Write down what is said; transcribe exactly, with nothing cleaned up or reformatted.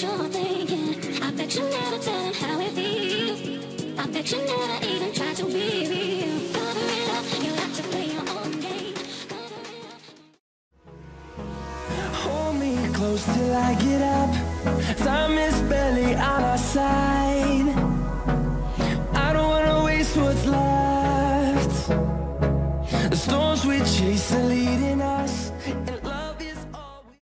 you're thinking. I bet you never tell him how it feels. I bet you never even try to be real. Cover it up, you have to play your own game. Cover it up. Hold me close till I get up. Time is barely on our side.